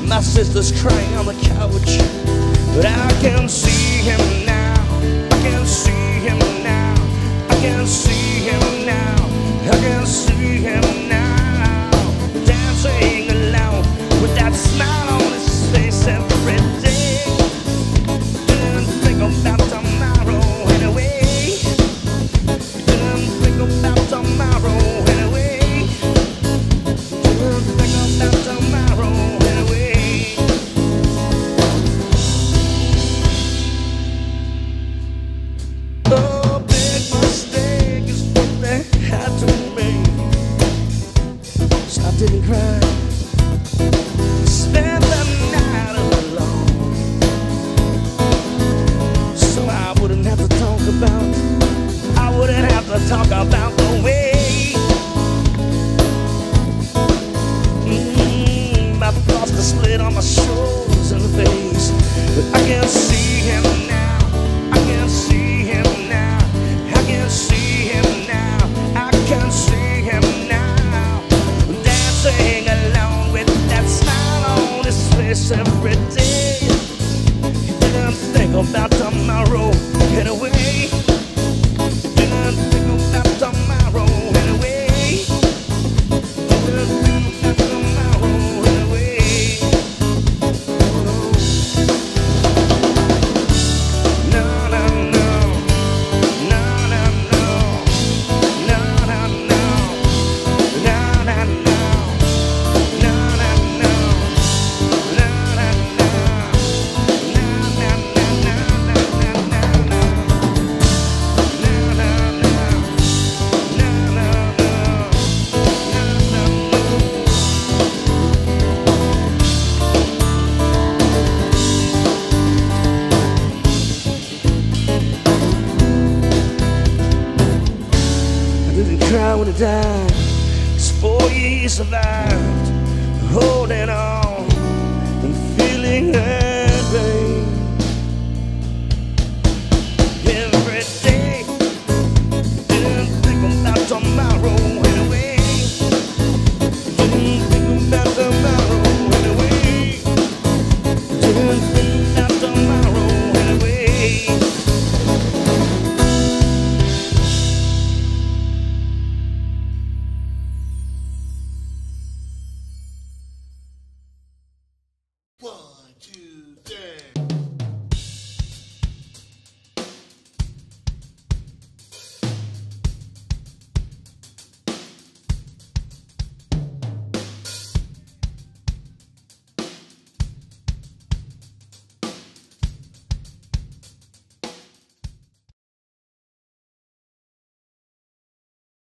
My sister's crying on the couch, but I can see him now. I can see him now. I can see him now. I can see him now. Dancing alone with that smile on his face every day. Didn't think about tomorrow anyway. Didn't think about tomorrow anyway. Didn't think about tomorrow anyway. Oh, big mistake is what they had to make. So I didn't cry. Spend the night alone, so I wouldn't have to talk about. I wouldn't have to talk about the way my thoughts are split on my shoulders and face. But I can see him now. I can see him now. I can see him now. I can see him now. Dancing alone with that smile on his face every day. He didn't think about tomorrow anyway. Didn't think about tomorrow anyway. Didn't think about tomorrow anyway. No, no, no. No, no, no. No, no, no. No, no, no. No, no, no. No, no, no. No, no, no, no, no, no, I didn't cry when he died. It's 4 years survived, holding on and feeling hurt.